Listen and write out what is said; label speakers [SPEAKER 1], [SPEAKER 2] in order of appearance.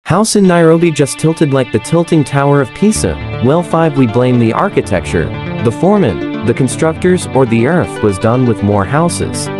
[SPEAKER 1] House in Nairobi just tilted like the tilting Tower of Pisa. Well, 5. We blame the architecture, the foreman, the constructors, or the earth was done with more houses.